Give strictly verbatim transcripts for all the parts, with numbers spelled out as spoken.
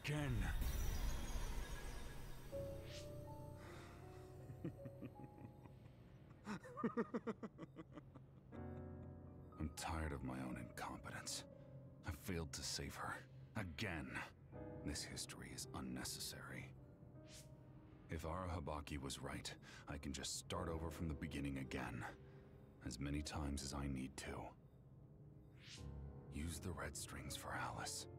again. I'm tired of my own incompetence. I failed to save her. Again. This history is unnecessary. If Arahabaki was right, I can just start over from the beginning again. As many times as I need to. Use the red strings for Alice.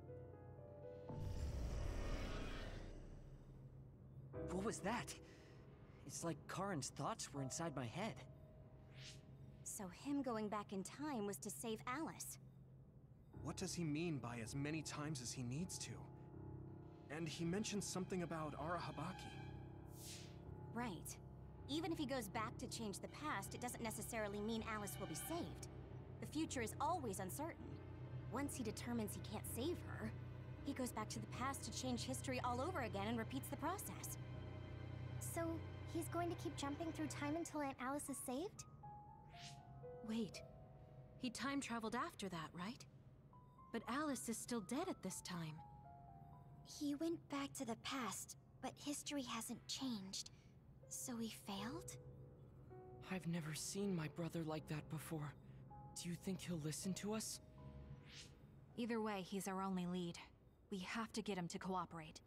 What was that? It's like Karin's thoughts were inside my head. So him going back in time was to save Alice. What does he mean by as many times as he needs to? And he mentioned something about Arahabaki. Right. Even if he goes back to change the past, it doesn't necessarily mean Alice will be saved. The future is always uncertain. Once he determines he can't save her, he goes back to the past to change history all over again and repeats the process. So, he's going to keep jumping through time until Aunt Alice is saved? Wait. He time traveled after that, right? But Alice is still dead at this time. He went back to the past, but history hasn't changed. So he failed? I've never seen my brother like that before. Do you think he'll listen to us? Either way, he's our only lead. We have to get him to cooperate.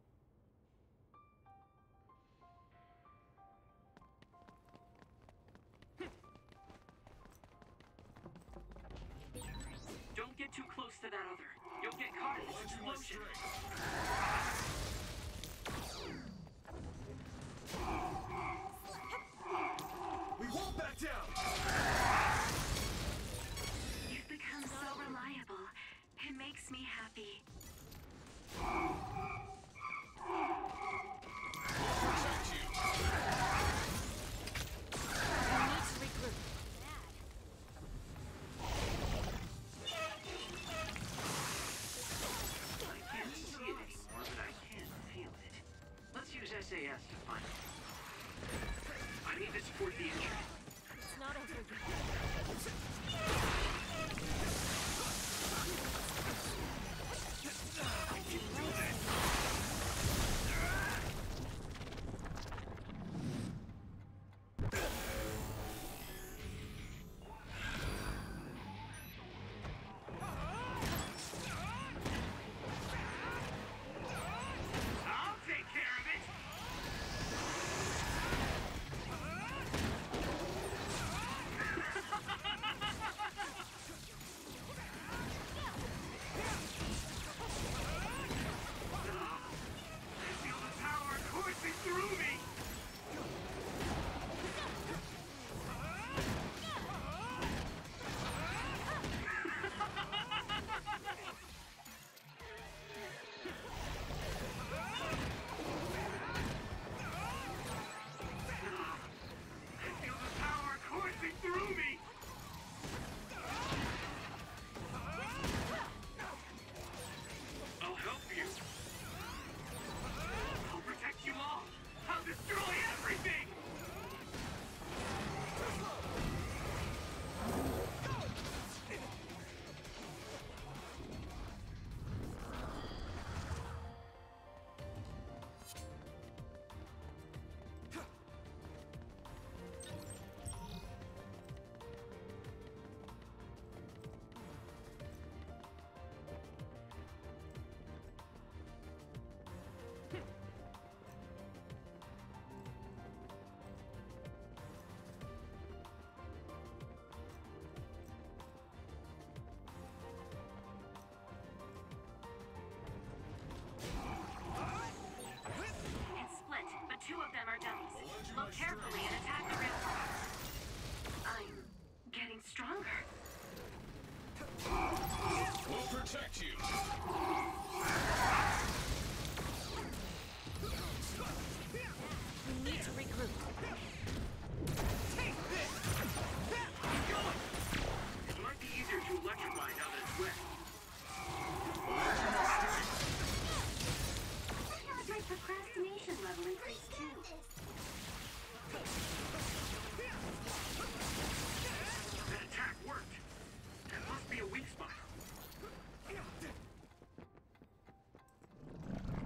Don't get too close to that other. You'll get caught in this explosion. We won't back down! You've become so reliable. It makes me happy. Protect you! We need to regroup. I can't see it anymore, but I can feel it. Let's use S A S to find it. I need to support the injured. It's not over yet. I can do this! I'll take care of it! I feel the power coursing through me! I feel the power coursing through me! I'll help you! I'll protect you all! I'll destroy everything! It's split, but two of them are dummies. Look carefully and attack the real one. I'm getting stronger. We'll protect you! We need to regroup. Take this! It might be easier to electrify now that it's wet. My procrastination level increased too. That attack worked. That must be a weak spot.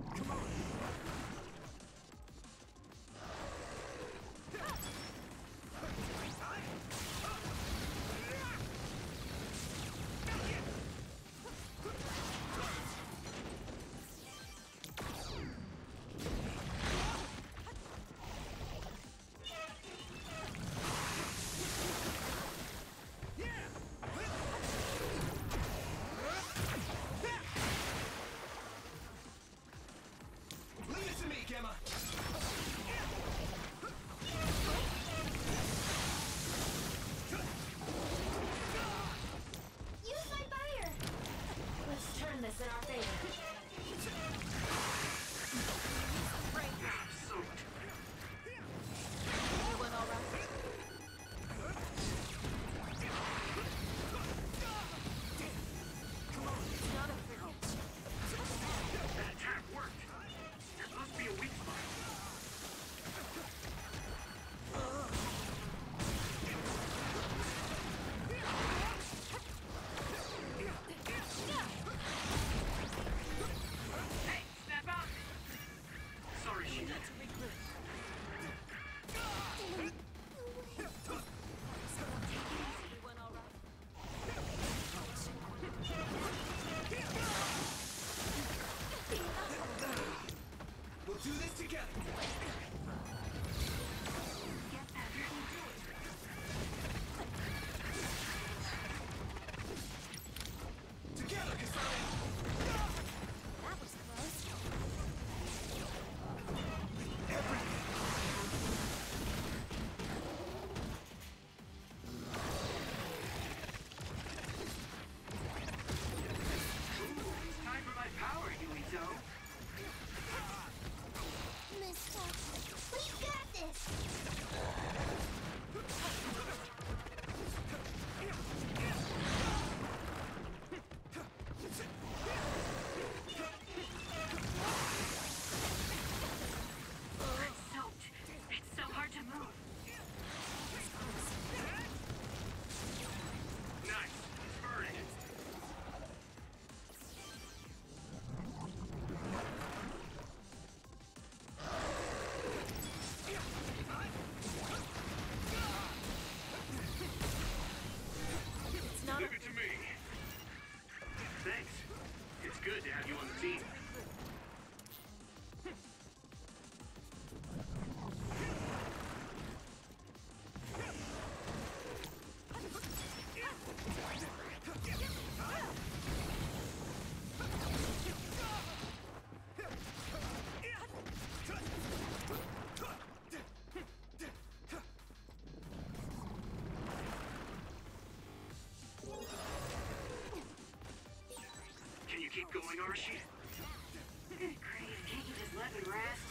this together! Get that. You can do it. Together, Kasane! That was close. Everything! Time for my power, Yuito. Mister, we got this! I'm soaked. It's so hard to move. Nice. It's burning. It's not Leave it to me. Thanks. It's good to have you on the team. Can you keep going, Archie? Good grief, can't you just let me rest?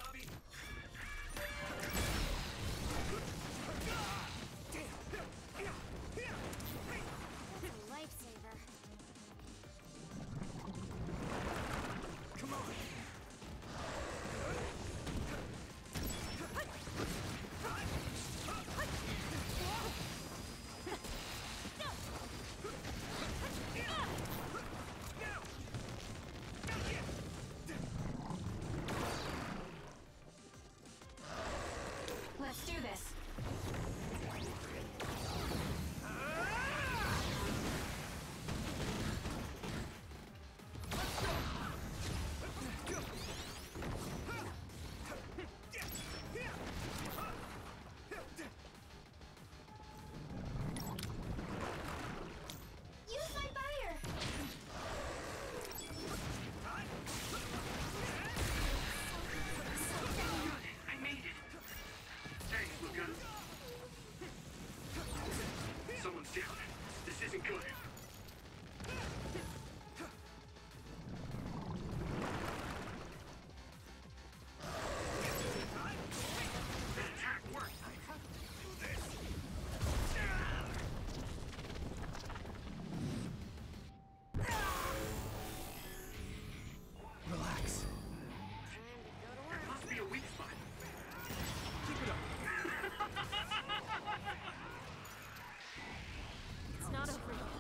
That's a lifesaver. Come on! Let's do this. Use my fire! I made it. Thanks, Luca. Someone's down. This isn't good. That attack worked. Relax. There must be a weak spot. Keep it up. It's not over yet.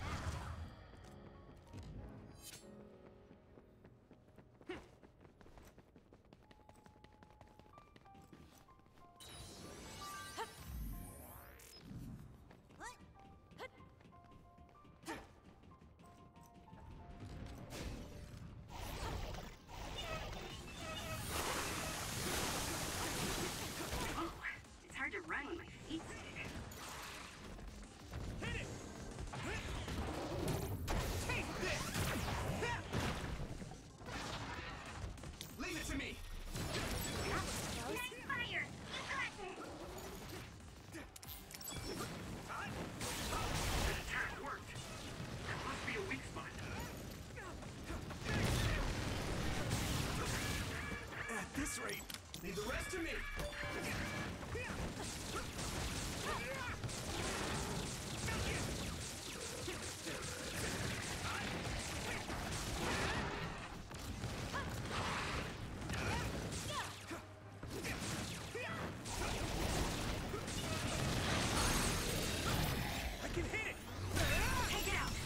Oh, it's hard to run when my feet stick. Leave it to me! Nice fire! You got this! That attack worked. There must be a weak spot. At this rate, leave the rest to me! I can hit it! Take it out!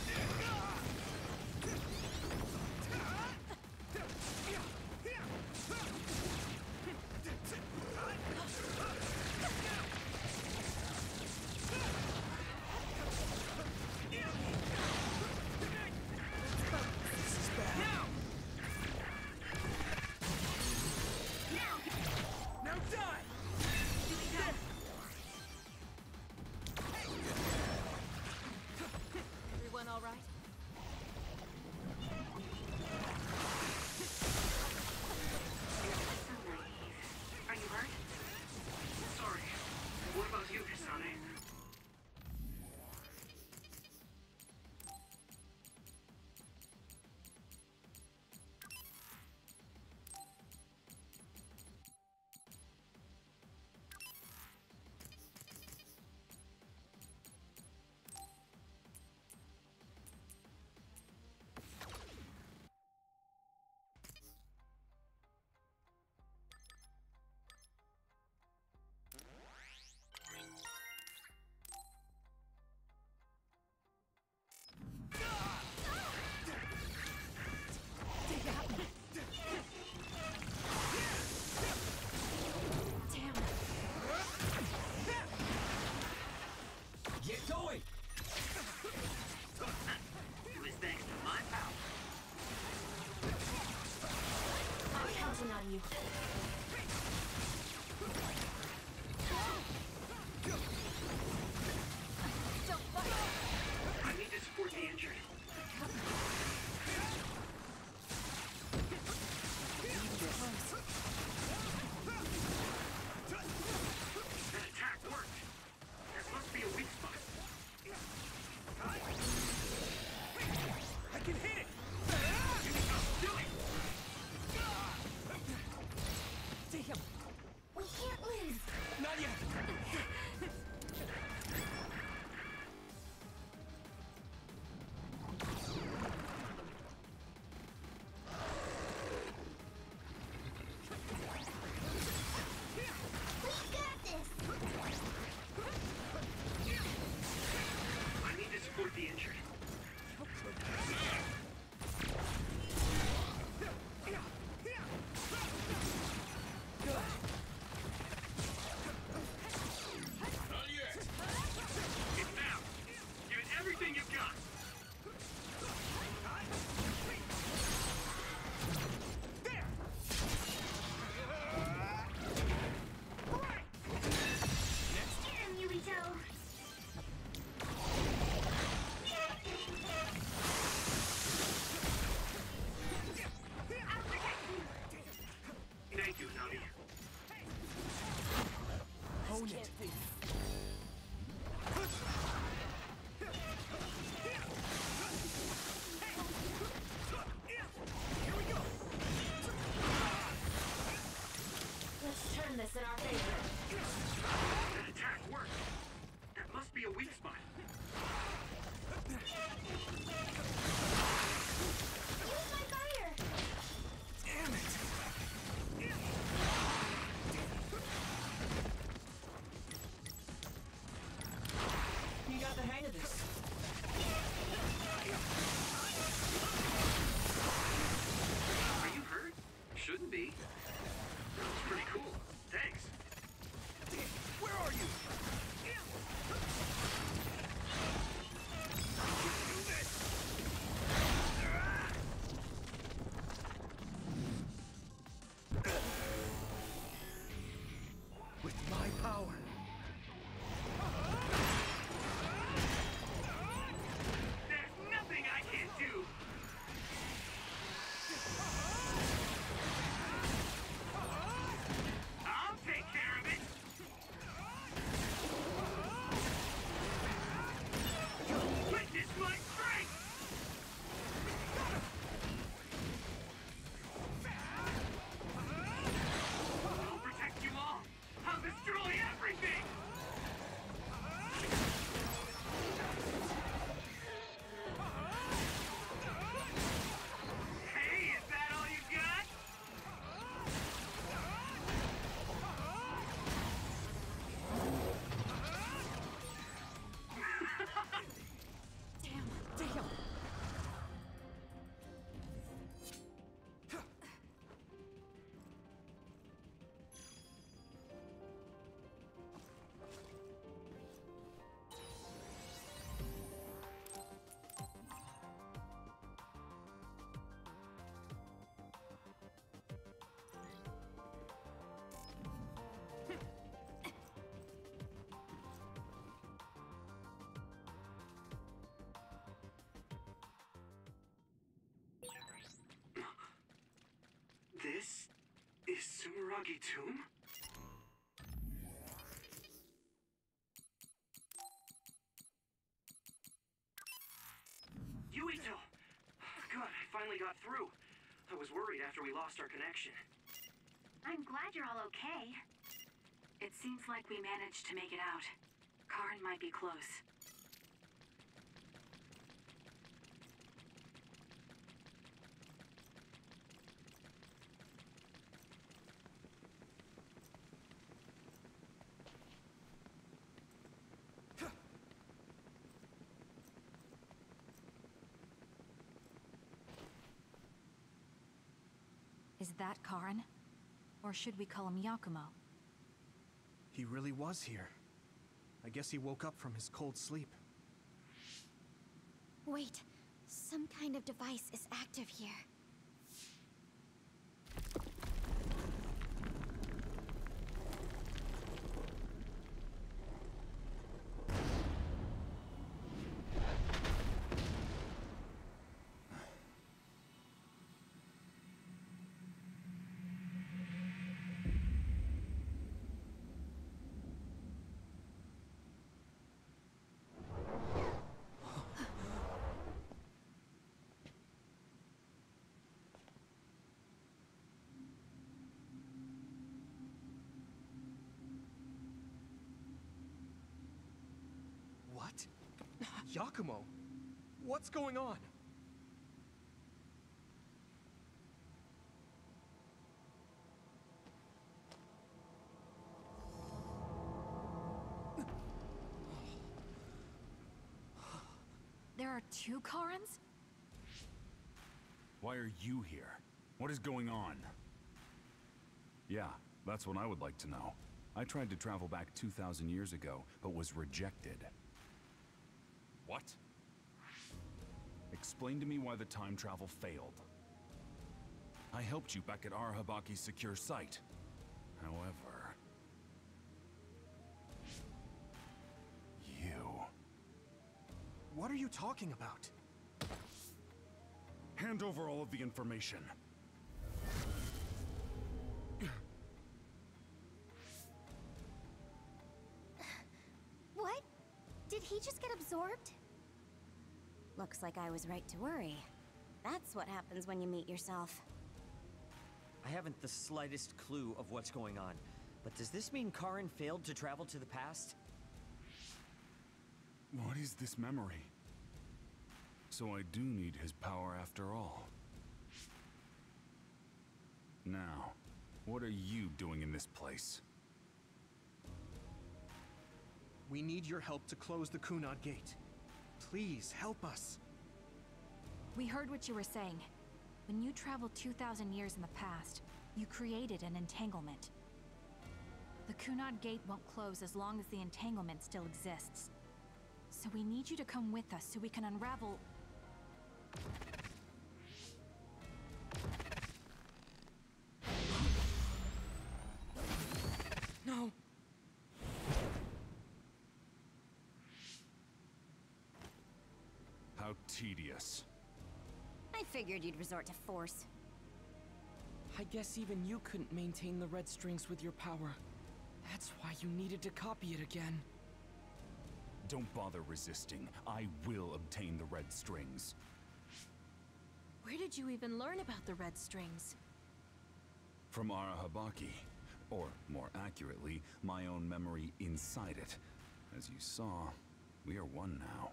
in our favor. That attack worked. That must be a weak spot. Use my fire! Damn it! You got the hang of this. Are you hurt? Shouldn't be. That was pretty cool. Thanks. Where are you? With my power. There's nothing I can't do. I'll take care of it. Witness my strength. I'll protect you all. I'll destroy everything. Hey, is that all you got? Damn, damn. This is Sumeragi Tomb? Yuito! Good, I finally got through. I was worried after we lost our connection. I'm glad you're all okay. It seems like we managed to make it out. Karin might be close. Is that Karin? Or should we call him Yakumo? He really was here. I guess he woke up from his cold sleep. Wait, some kind of device is active here. What? Yakumo? What's going on? There are two Karins? Why are you here? What is going on? Yeah, that's what I would like to know. I tried to travel back two thousand years ago, but was rejected. What? Explain to me why the time travel failed. I helped you back at Arahabaki's secure site. However... You... What are you talking about? Hand over all of the information. What? Did he just get absorbed? Looks like I was right to worry. That's what happens when you meet yourself. I haven't the slightest clue of what's going on. But does this mean Karin failed to travel to the past? What is this memory? So I do need his power after all. Now, what are you doing in this place? We need your help to close the Kunad Gate. Please, help us. We heard what you were saying. When you traveled two thousand years in the past, you created an entanglement. The Kunad Gate won't close as long as the entanglement still exists. So we need you to come with us so we can unravel... No! How tedious. I figured you'd resort to force. I guess even you couldn't maintain the red strings with your power. That's why you needed to copy it again. Don't bother resisting. I will obtain the red strings. Where did you even learn about the red strings? From Arahabaki. Or, more accurately, my own memory inside it. As you saw, we are one now.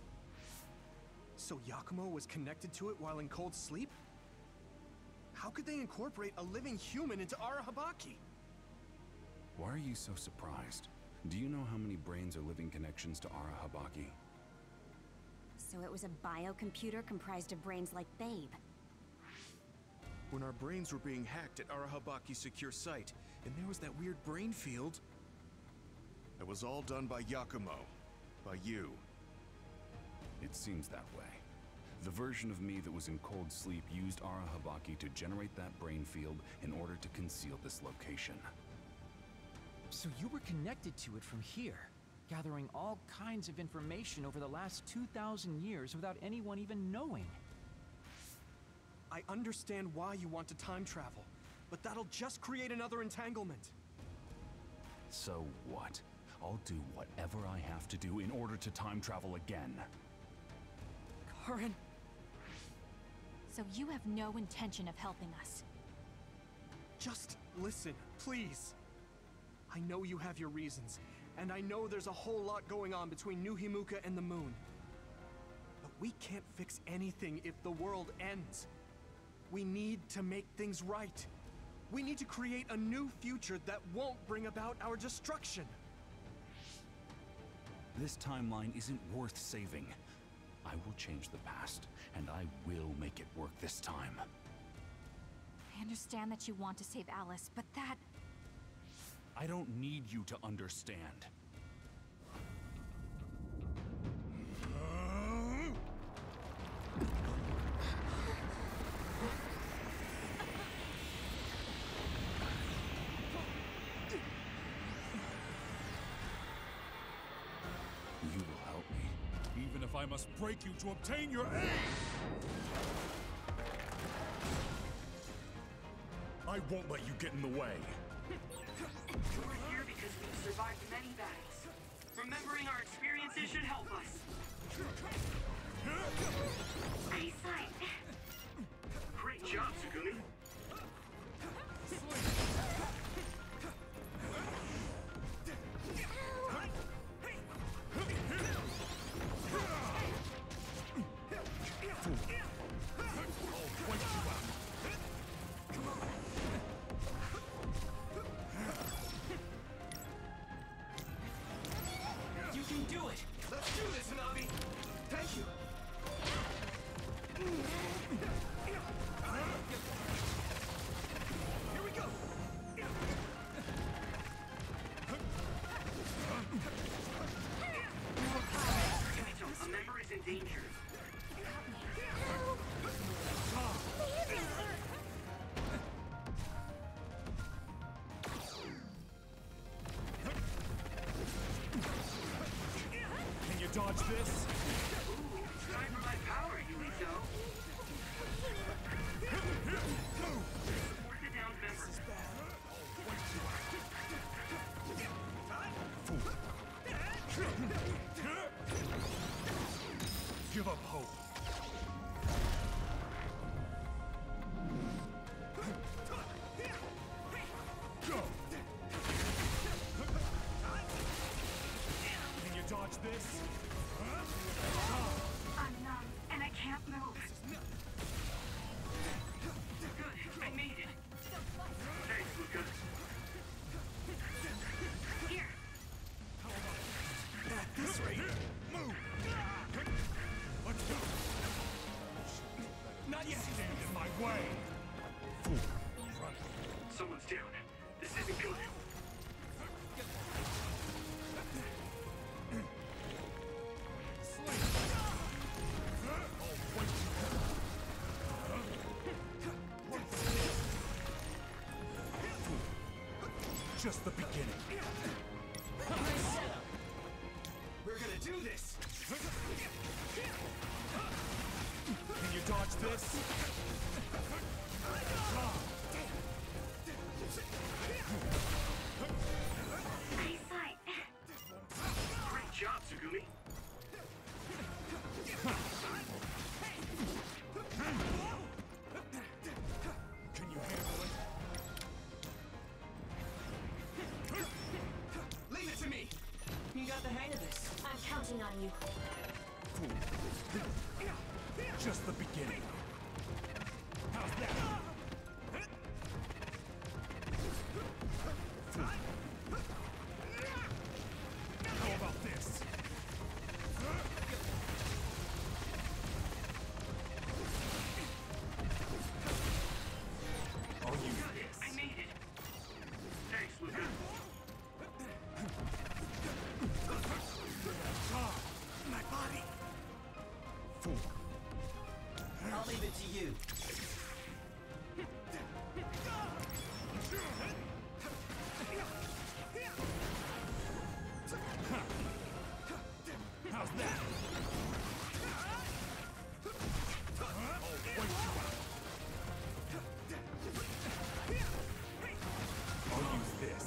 So Yakumo was connected to it while in cold sleep? How could they incorporate a living human into Arahabaki? Why are you so surprised? Do you know how many brains are living connections to Arahabaki? So it was a biocomputer comprised of brains like Babe. When our brains were being hacked at Arahabaki's secure site, and there was that weird brain field. It was all done by Yakumo. By you. It seems that way. The version of me that was in cold sleep used Arahabaki to generate that brain field in order to conceal this location. So you were connected to it from here, gathering all kinds of information over the last two thousand years without anyone even knowing. I understand why you want to time travel, but that'll just create another entanglement. So what? I'll do whatever I have to do in order to time travel again. Karin! So you have no intention of helping us? Just listen, please. I know you have your reasons, and I know there's a whole lot going on between New Himuka and the moon. But we can't fix anything if the world ends. We need to make things right. We need to create a new future that won't bring about our destruction. This timeline isn't worth saving. I will change the past, and I will make it work this time. I understand that you want to save Alice, but that... I don't need you to understand. You will help me, even if I must break you to obtain your aid! I won't let you get in the way. We're here because we've survived many battles. Remembering our experiences should help us. Eyesight. Great job, Tsugumi. You can do it! Let's do this, Hanabi! Thank you! Here we go! Kaito, a member is in danger. Can you dodge this? Ooh, time for my power, Yuito. Support the downed member. Give up hope. Go! this? I'm numb, and I can't move. Good, I made it. Thanks, Luca. Here. At this rate, move! Let's go! Not yet! Stand in my way! Fool! Run! Someone's down. This isn't good. Just the beginning. We're gonna do this! Can you dodge this? Eyesight. Great job, Tsugumi. Can you handle it? Leave it to me! You got the hang of this. I'm counting on you. Just the beginning. How's that? How about this? I'll use Got it. this. I made it. Thanks, Luca. My body. Fool. I'll leave it to you. How's that? I'll wait you out. I'll use this.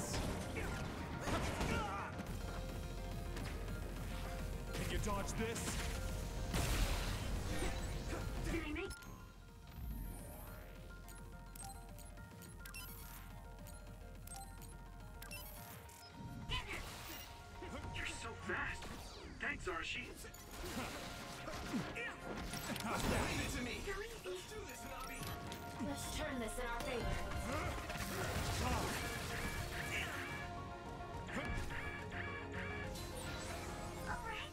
Can you dodge this? Did I make... You're so fast. Thanks, Arashi. How's that? Leave it to me! Go easy. Let's do this, Nabi! Let's turn this in our favor. All right.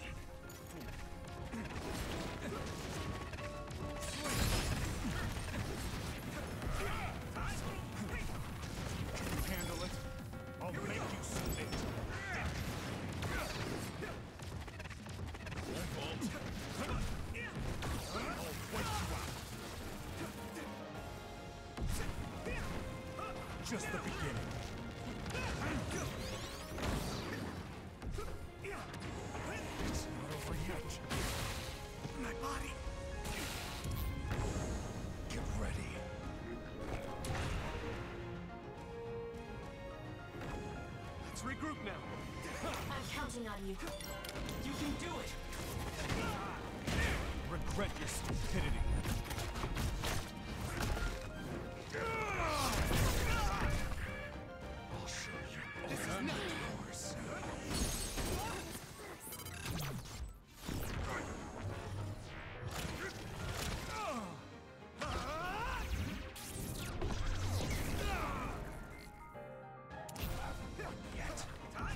Can you handle it? I'll make you submit. I'll wait you out. Just the beginning. It's not over yet. My body. Get ready. Let's regroup now! I'm counting on you. You can do it. Regret your stupidity. I'll show you. This is not yours. Yet.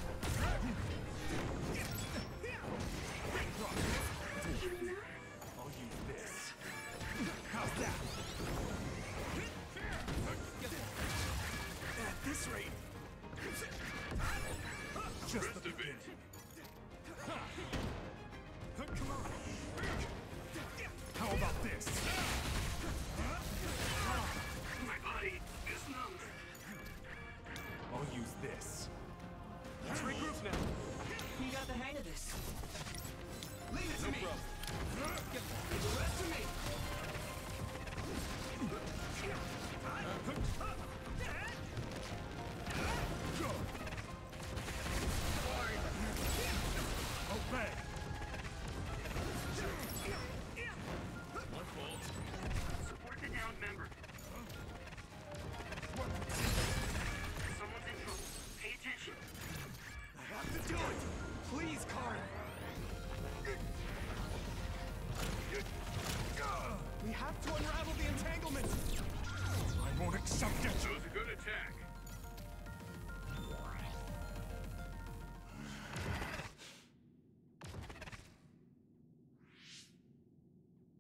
I'll use this. How's that? At this rate, just the beginning. Come on. How about this? My body is numb. I'll use this. Let's regroup now! You got the hang of this. Leave it to me! Leave the rest to me! Go. Obey. My fault. Support the downed member. Someone's in trouble. Pay attention. I have to do it! Please, Karin!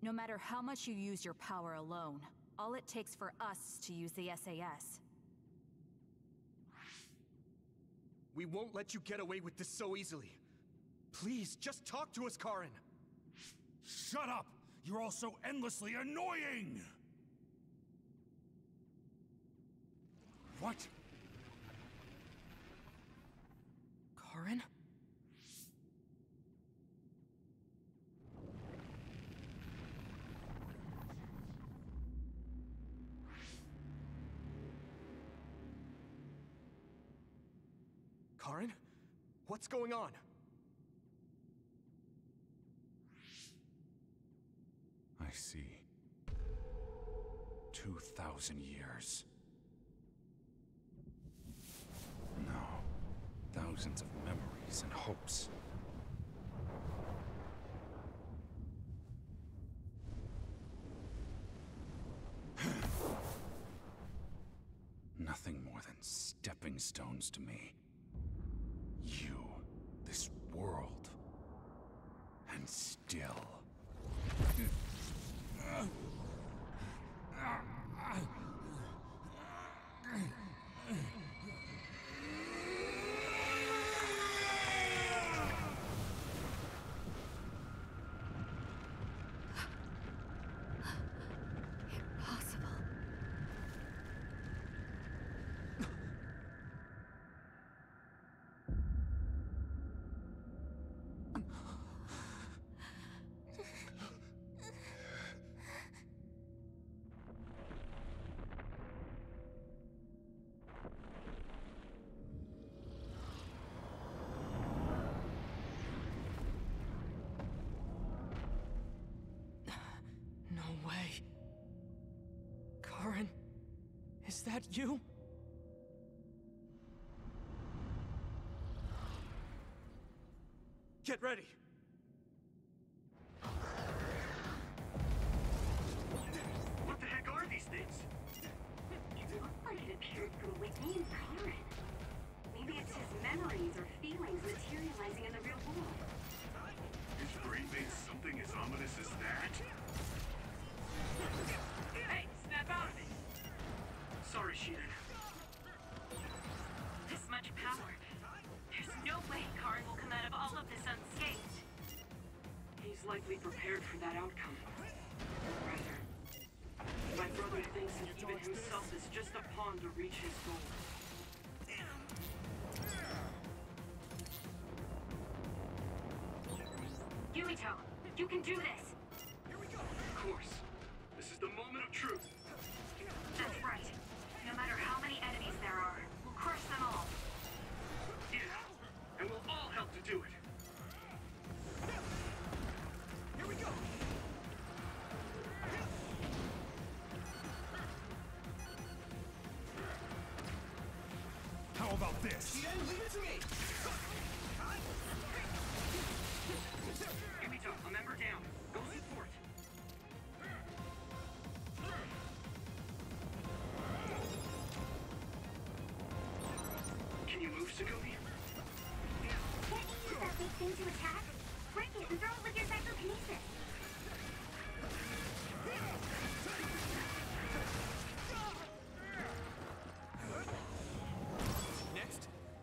No matter how much you use your power alone, all it takes for us is to use the S A S. We won't let you get away with this so easily. Please, just talk to us, Karin! Shut up! You're all so endlessly annoying! What? Karin? Karin? What's going on? I see. Two thousand years. No. Thousands of memories and hopes. Nothing more than stepping stones to me. You, this world, and still. Karin, is that you? Get ready! What the heck are these things? It looked like it appeared from within Karin. Maybe it's his memories or feelings materializing in the real world. His brain made something as ominous as that? Hey, snap out of it! Sorry, Shiren. This much power. There's no way Karin will come out of all of this unscathed. He's likely prepared for that outcome. Rather, my brother thinks that even himself is just a pawn to reach his goal. Yumito, you can do this! Of course. This is the moment of truth. That's right. No matter how many enemies there are, we'll crush them all. Yeah, and we'll all help to do it. Here we go! How about this? Leave it to me! Yumito, a member down. Go support. Can you move, Segumi? Can't you use that big thing to attack? Break it and throw it with your psychokinesis! Next!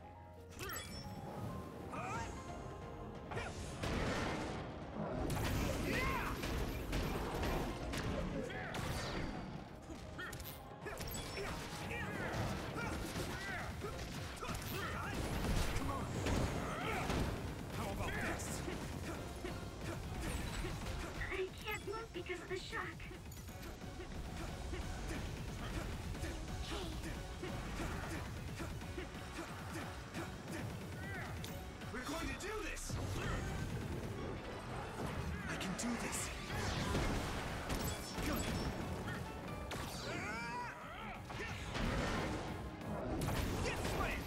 How about this? I can't move because of the shock. We're going to do this! I can do this! Good! Get slammed!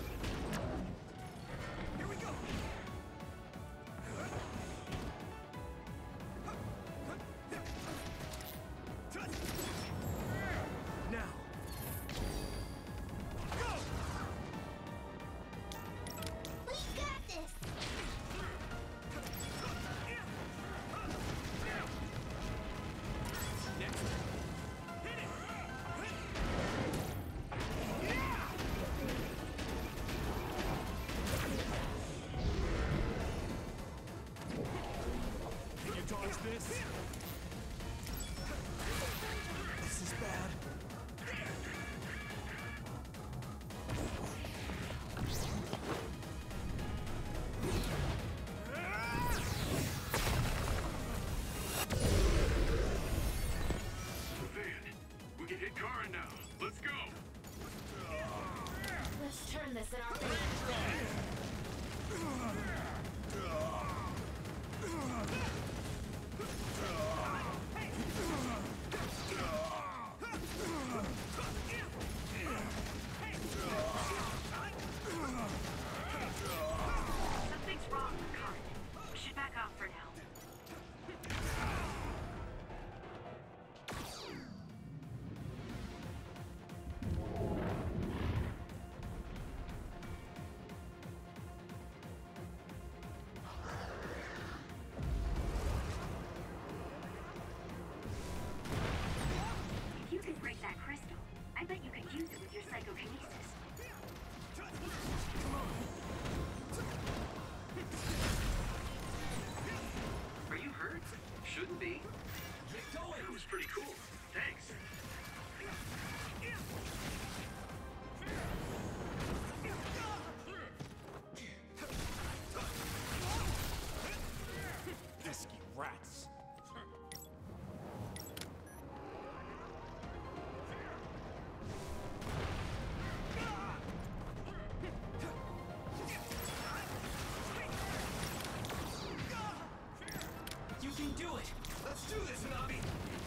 Here we go! Now! Go! We got this! Is this? This is bad. We can hit Karen now. Let's go. Let's turn this in our favor. Something's wrong with Karen. We should back off for now. If you could break that crystal, I bet you could use it with your psychokinesis. Are you hurt? Shouldn't be. Get going. That was pretty cool. Thanks. Pesky rats. You can do it! Let's do this, Nabi!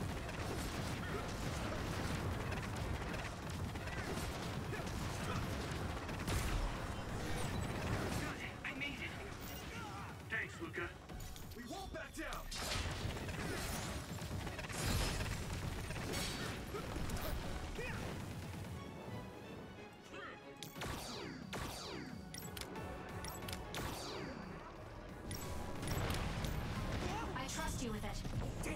I made it. Thanks, Luca. We won't back down! I trust you with it. Damn.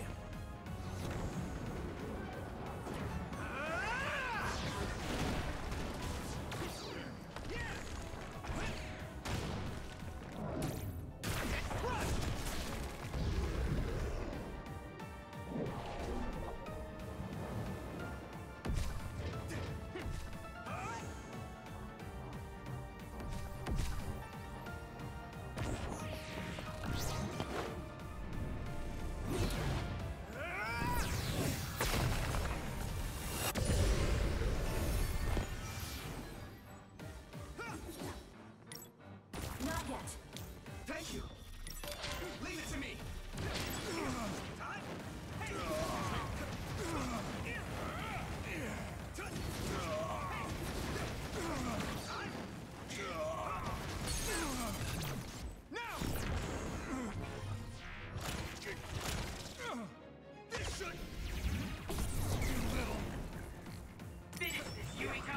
Not yet. Thank you! Leave it to me! This should. Finish this, Yuriko!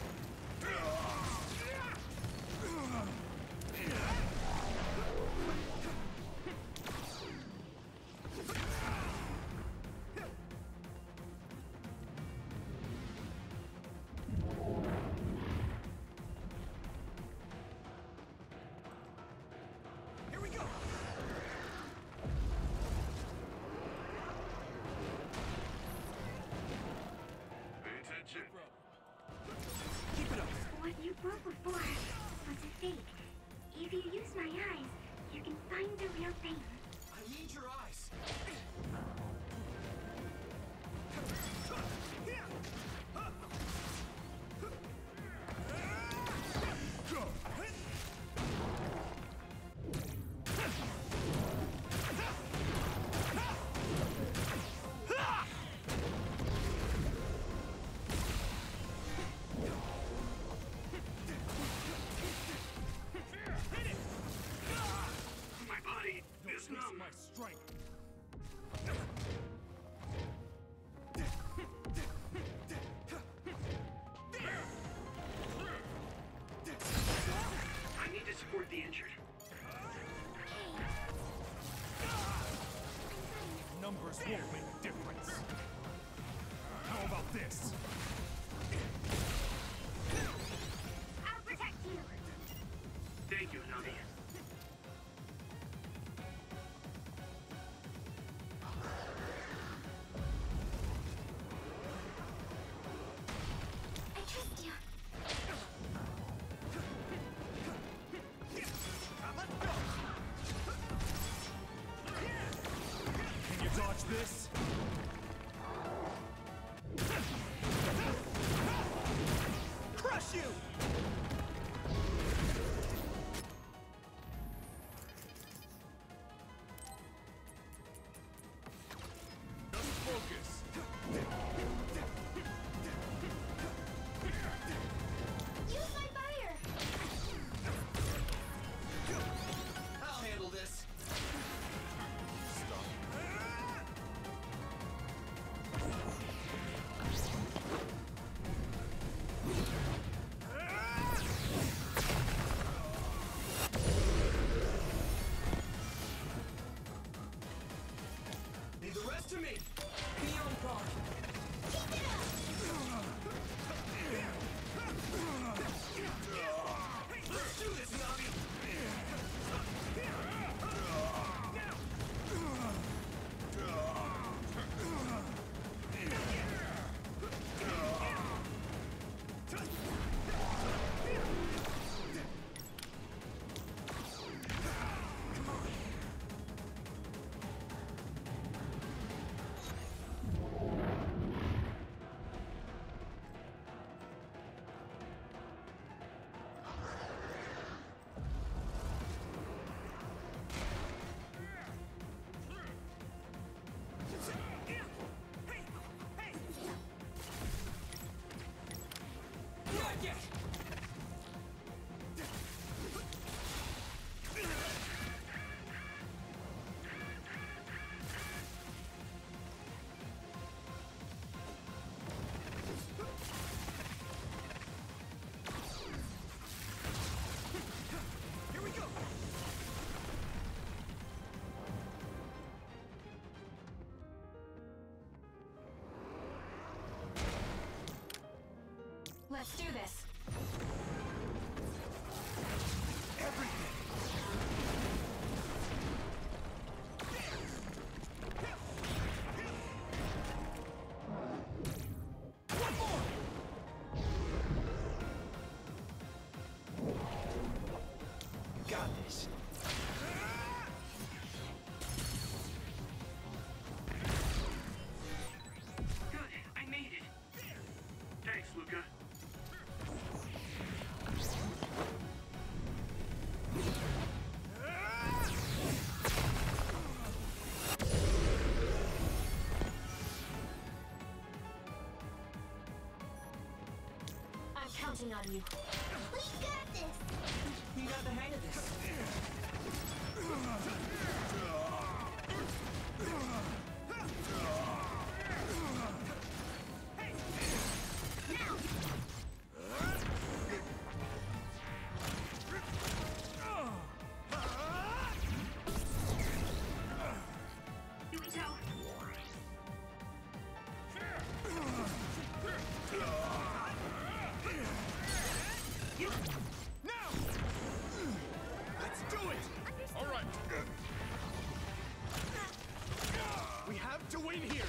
Here we go. Pay attention. Keep it up. What you broke before was a fake. If you use my eyes, you can find the real thing. I need your eyes! My body is This numb. my strength. I need to support the injured. Numbers won't make a difference. How about this? I'll protect you. Thank you, Nabi. crush you! Focus! Use my fire! I'll handle this. Leave the rest to me! Be on guard. Let's do this, Navi! Here we go! Let's do this. Got this. Good, I made it. Thanks, Luca. I'm counting on you. We got this! You got the hang of this. Yuito! Let's do it! All right. We have to win here!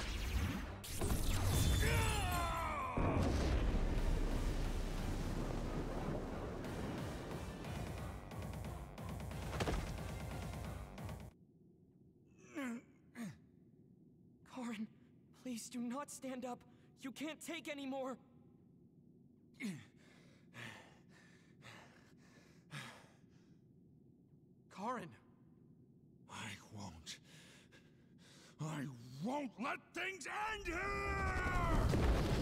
Karin, please do not stand up. You can't take any more. Karin! I won't. I won't let things end here!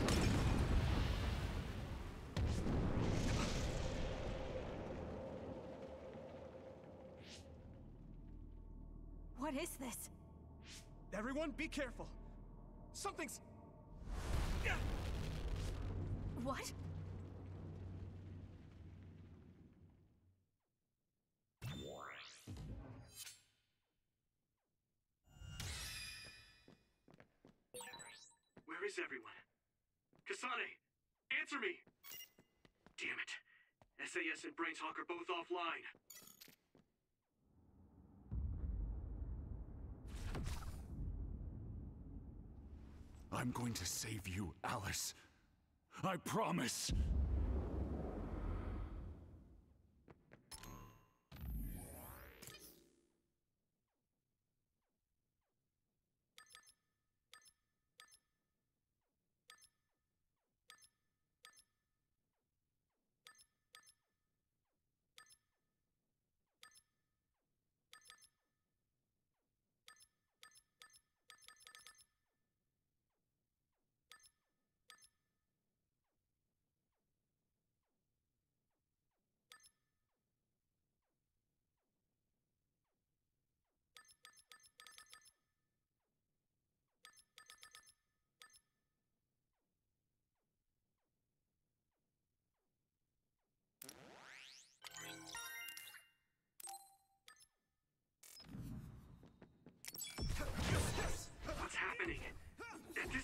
What is this? Everyone, be careful! Something's... What? Where is everyone? Kasane! Answer me! Damn it. S A S and Brainshawk are both offline. I'm going to save you, Alice. I promise.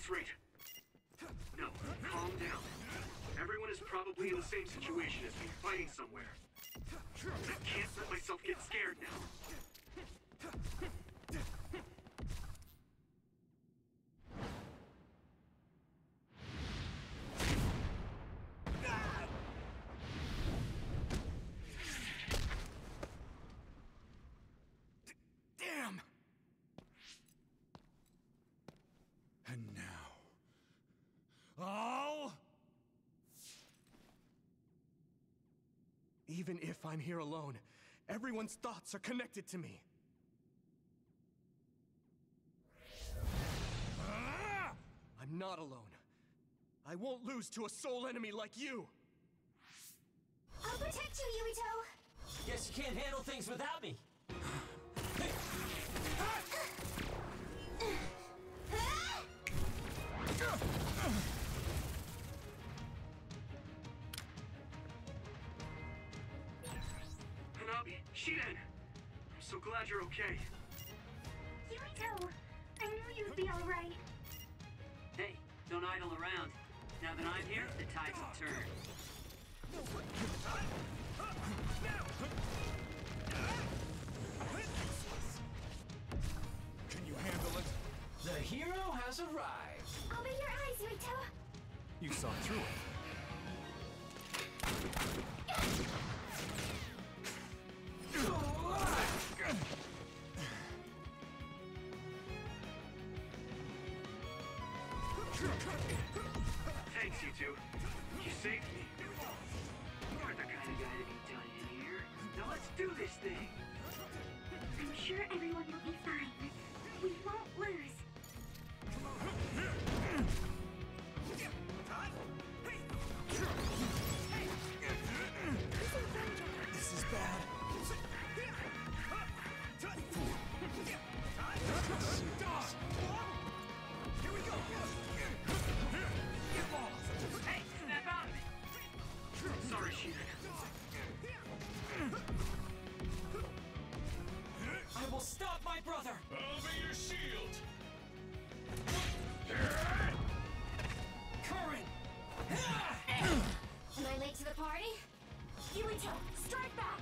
That's right. No, calm down. Everyone is probably in the same situation as me, fighting somewhere. I can't let myself get scared now. Damn! And now... all... Even if I'm here alone, everyone's thoughts are connected to me. I'm not alone. I won't lose to a soul enemy like you! I'll protect you, Yuito! Guess you can't handle things without me. Hanabi, Shiden! I'm so glad you're okay. Yuito, I knew you'd be alright. Hey, don't idle around. Now that I'm here, the tides will turn. Can you handle it? The hero has arrived. I'll be your eyes, Yuito! You saw through it. Thanks, you two. You saved me. You're the kind of guy to be done in here. Now let's do this thing. I'm sure everyone will be fine. We won't lose. This is bad. Here we go! Hey, snap out of it! Sorry, Shiden. I will stop my brother! I'll be your shield! Current! Am I late to the party? Yuito, strike back!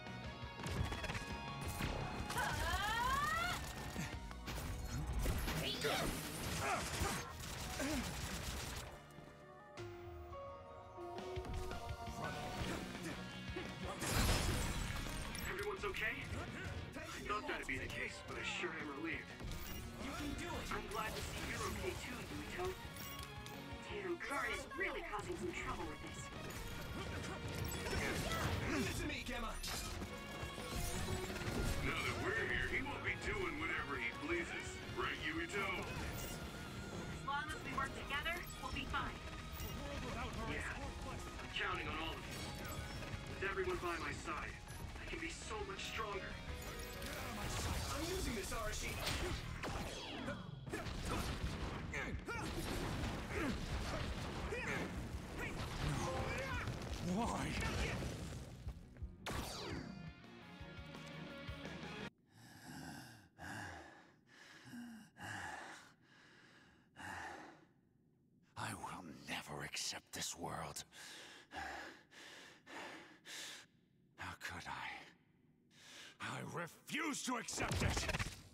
Everyone's okay? I thought that'd be the case, but I sure am relieved. You can do it! I'm glad to see you're okay too, Yuito. Damn, Karin is really causing some trouble with this. Leave it to me, Gemma! Now that we're here, he won't be doing whatever he pleases. Right, Yuito? As long as we work together, we'll be fine. Yeah, I'm counting on all of you. With everyone by my side, I can be so much stronger. I'm using this, Arashi! Why? I will never accept this world. How could I? I refuse to accept it!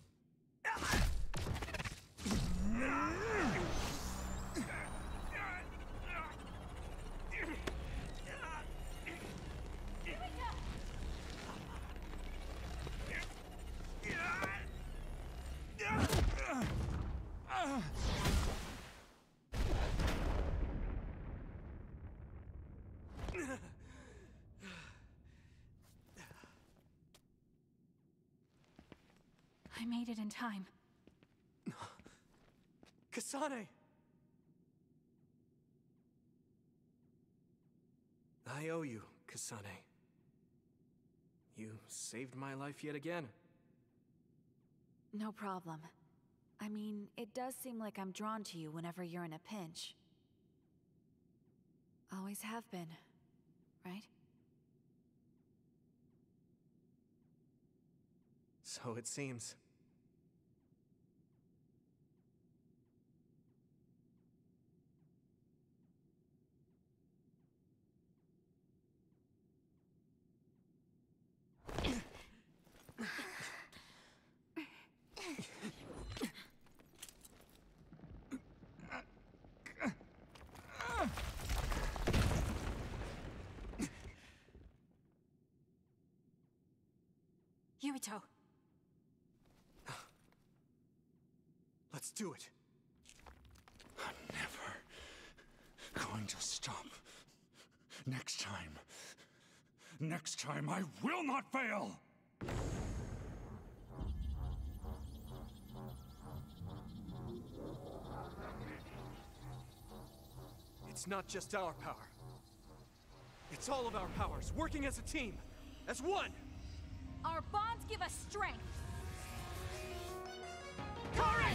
I made it in time. Kasane! I owe you, Kasane. You saved my life yet again. No problem. I mean, it does seem like I'm drawn to you whenever you're in a pinch. Always have been, right? So it seems. Kirito. Let's do it. I'm never going to stop. Next time. Next time I will not fail! It's not just our power. It's all of our powers, working as a team, as one! Our bonds give us strength! Courage!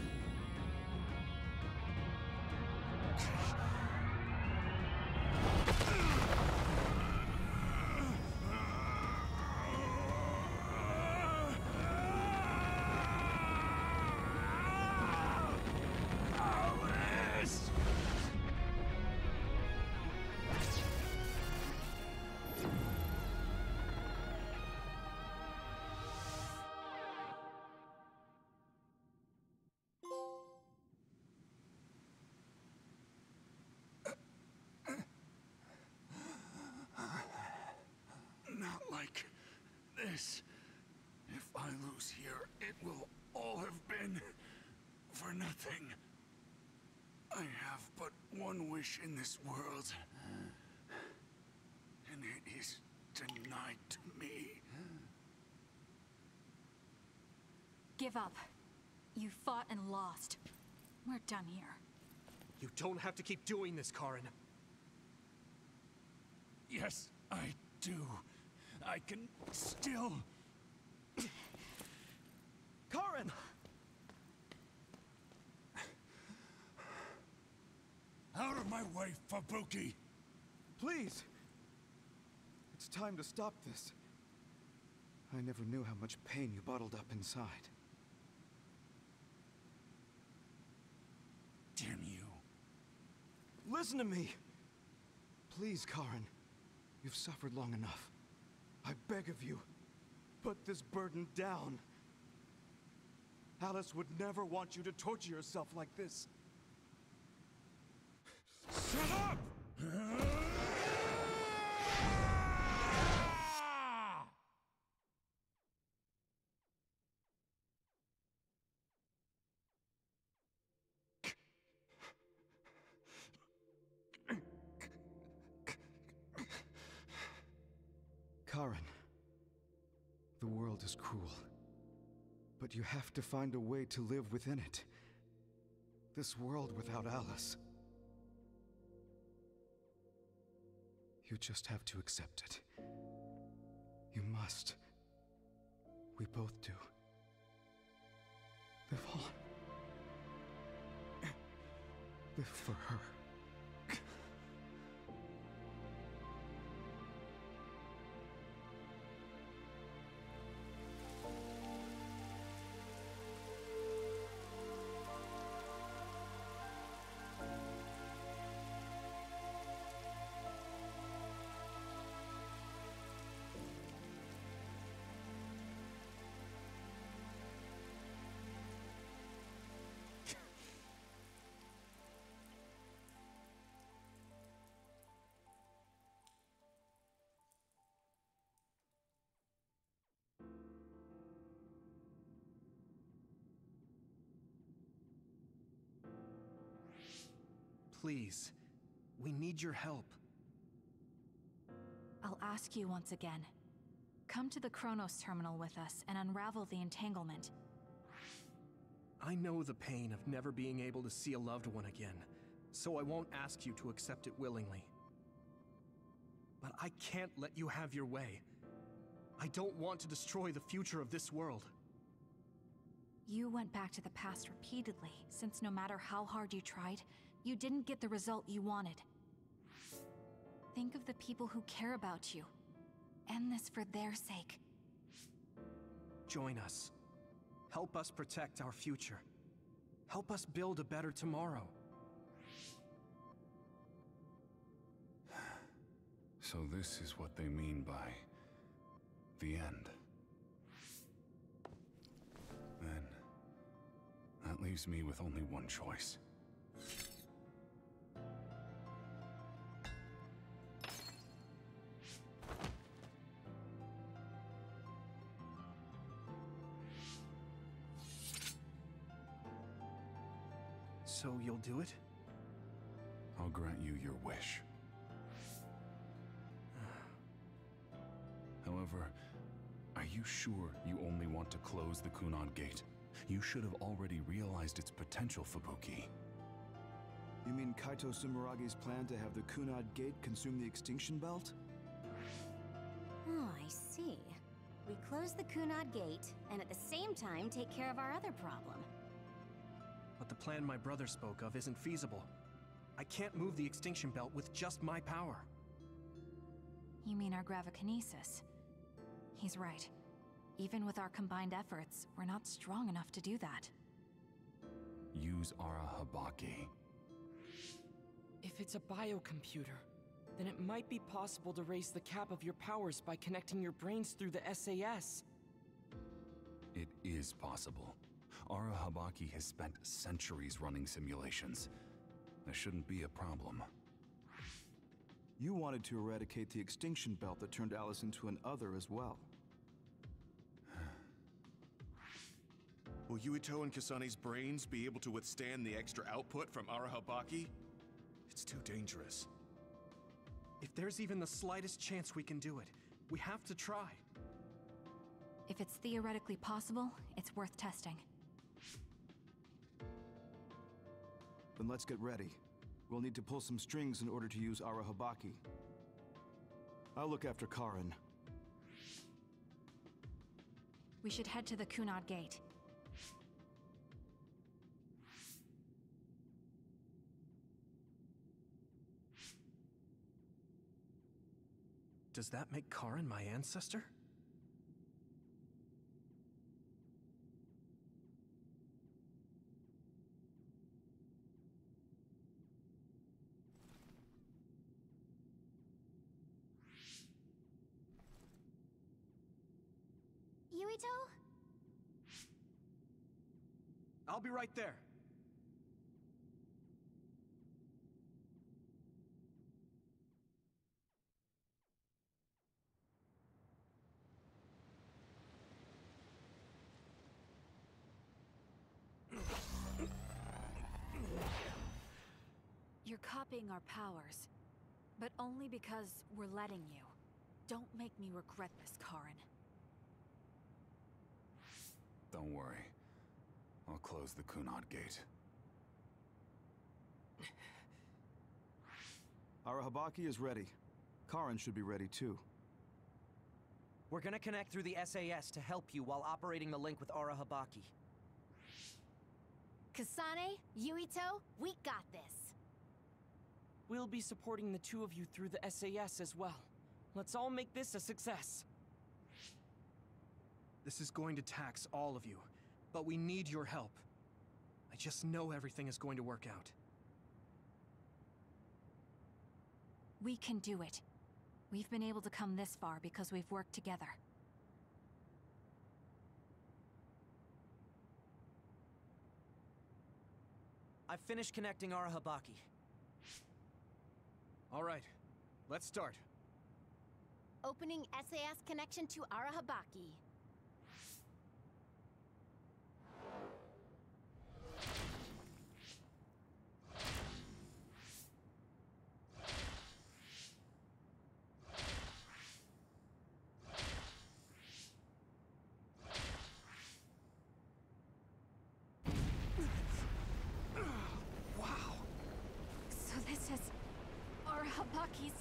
Not like this. If I lose here, it will all have been for nothing. I have but one wish in this world, and it is denied to me. Give up. You fought and lost. We're done here. You don't have to keep doing this, Karin. Yes, I do. I can still... Karin! Out of my way, Fubuki! Please! It's time to stop this. I never knew how much pain you bottled up inside. Damn you. Listen to me! Please, Karin. You've suffered long enough. I beg of you, put this burden down. Alice would never want you to torture yourself like this. Shut up! Karin, the world is cruel, but you have to find a way to live within it. This world without Alice. You just have to accept it. You must. We both do. Live on. Live for her. Please, we need your help. I'll ask you once again. Come to the Chronos terminal with us and unravel the entanglement. I know the pain of never being able to see a loved one again, so I won't ask you to accept it willingly. But I can't let you have your way. I don't want to destroy the future of this world. You went back to the past repeatedly, since no matter how hard you tried, you didn't get the result you wanted. Think of the people who care about you. End this for their sake. Join us. Help us protect our future. Help us build a better tomorrow. So this is what they mean by the end. Then, that leaves me with only one choice. So you'll do it? I'll grant you your wish. However, are you sure you only want to close the Kunad Gate? You should have already realized its potential, Fubuki. You mean Kaito Sumeragi's plan to have the Kunad Gate consume the Extinction Belt? Oh, I see. We close the Kunad Gate, and at the same time take care of our other problem. But the plan my brother spoke of isn't feasible. I can't move the Extinction Belt with just my power. You mean our gravikinesis? He's right. Even with our combined efforts, we're not strong enough to do that. Use Arahabaki. If it's a biocomputer, then it might be possible to raise the cap of your powers by connecting your brains through the S A S. It is possible. Arahabaki has spent centuries running simulations. There shouldn't be a problem. You wanted to eradicate the Extinction Belt that turned Alice into an other as well. Will Yuito and Kasani's brains be able to withstand the extra output from Arahabaki? It's too dangerous. If there's even the slightest chance we can do it, we have to try. If it's theoretically possible, it's worth testing. Then let's get ready. We'll need to pull some strings in order to use Arahabaki. I'll look after Karin. We should head to the Kunad Gate. Does that make Karin my ancestor? Yuito? I'll be right there. You're copying our powers, but only because we're letting you. Don't make me regret this, Karin. Don't worry. I'll close the Kunad Gate. Arahabaki is ready. Karin should be ready too. We're gonna connect through the S A S to help you while operating the link with Arahabaki. Kasane, Yuito, we got this. We'll be supporting the two of you through the S A S as well. Let's all make this a success. This is going to tax all of you, but we need your help. I just know everything is going to work out. We can do it. We've been able to come this far because we've worked together. I've finished connecting Arahabaki. All right, let's start. Opening S A S connection to Arahabaki. Arahabaki's...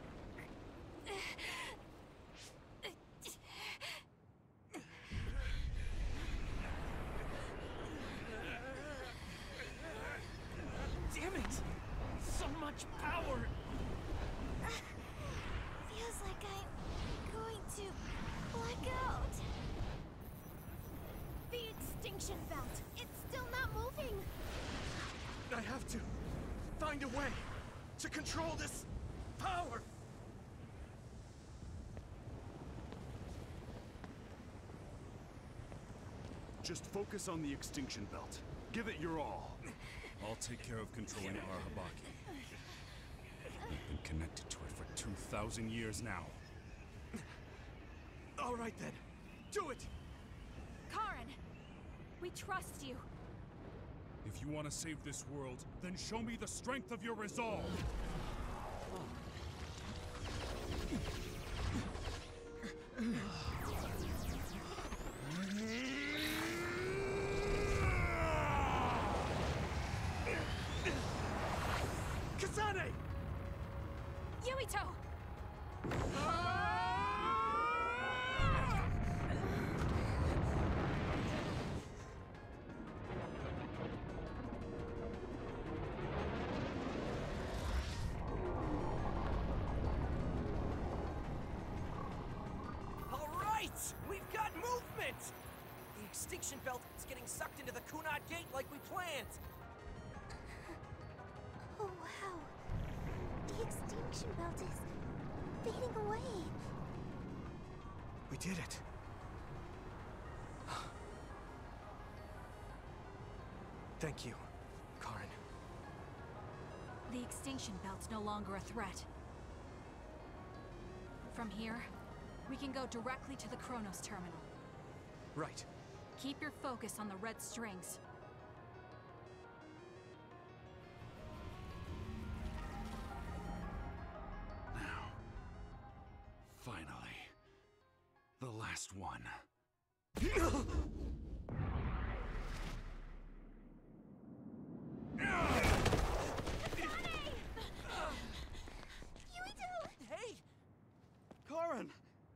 Damn it! So much power! Feels like I'm going to black out. The Extinction Belt! It's still not moving! I have to find a way to control this power! Just focus on the Extinction Belt. Give it your all. I'll take care of controlling Arahabaki. I've been connected to it for two thousand years now. All right then, do it! Karin! We trust you. If you want to save this world, then show me the strength of your resolve! Kasane! Yuito! All right! We've got movement! The extinction belt is getting sucked into the Kunad Gate like we planned! Oh, wow. The extinction belt is fading away. We did it. Thank you, Karen. The extinction belt's no longer a threat. From here, we can go directly to the Kronos terminal. Right. Keep your focus on the red strings. Now. Finally. The last one. Hey! Karen!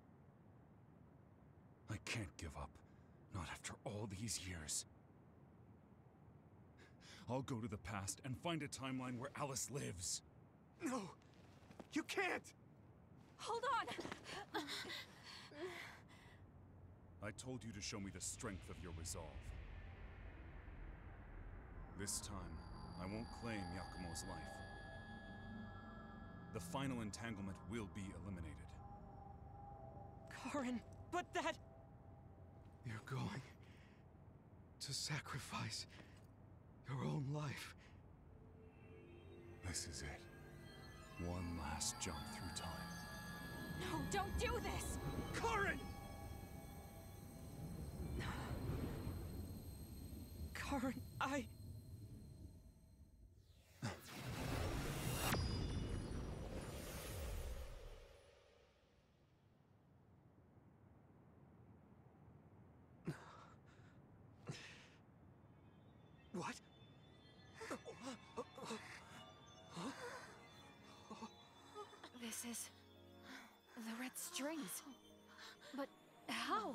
I can't give up. Not after all these years. I'll go to the past and find a timeline where Alice lives. No! You can't! Hold on! I told you to show me the strength of your resolve. This time, I won't claim Yakumo's life. The final entanglement will be eliminated. Karen, but that... You're going to sacrifice your own life. This is it. One last jump through time. No, don't do this! Karen! Karen, I... What? This is... the red strings. But how?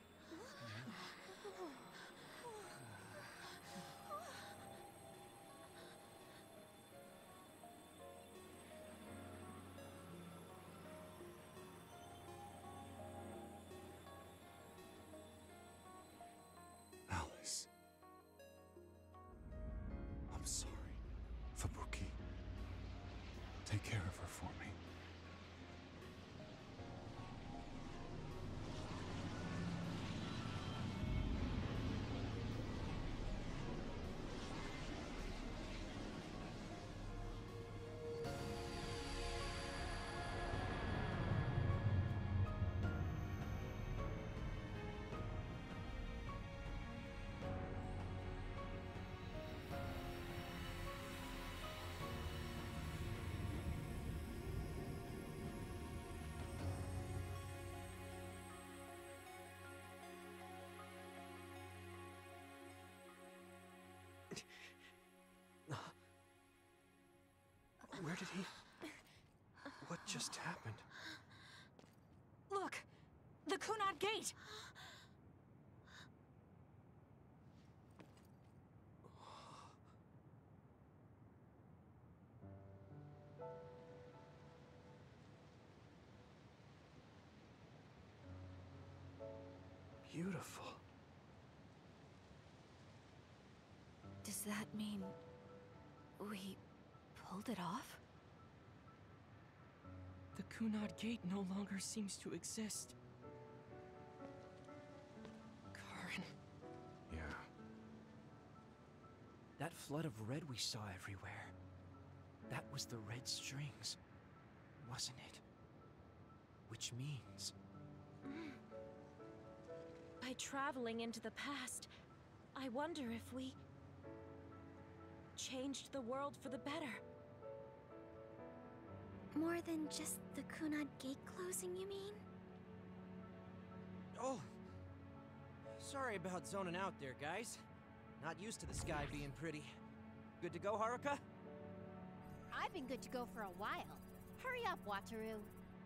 Alice. I'm sorry. Fubuki. Take care of her for me. Where did he... What just happened? Look! The Kunad Gate! Beautiful. Does that mean... we pulled it off? The Kunad Gate no longer seems to exist. Karen. Yeah. That flood of red we saw everywhere. That was the red strings, wasn't it? Which means... By traveling into the past, I wonder if we... changed the world for the better. More than just the Kunad Gate closing, you mean? Oh. Sorry about zoning out there, guys. Not used to the sky being pretty. Good to go, Haruka? I've been good to go for a while. Hurry up, Wataru.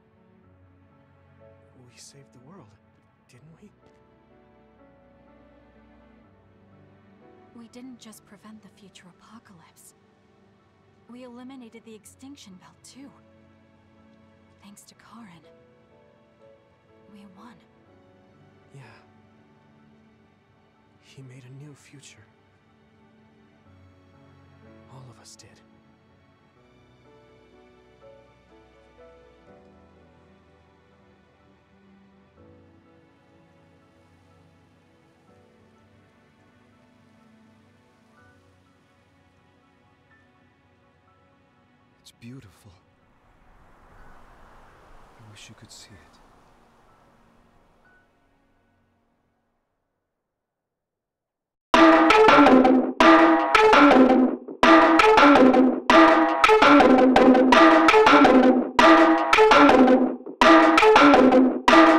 We saved the world, didn't we? We didn't just prevent the future apocalypse. We eliminated the extinction belt, too. Thanks to Karin. We won. Yeah. He made a new future. All of us did. It's beautiful. I wish you could see it.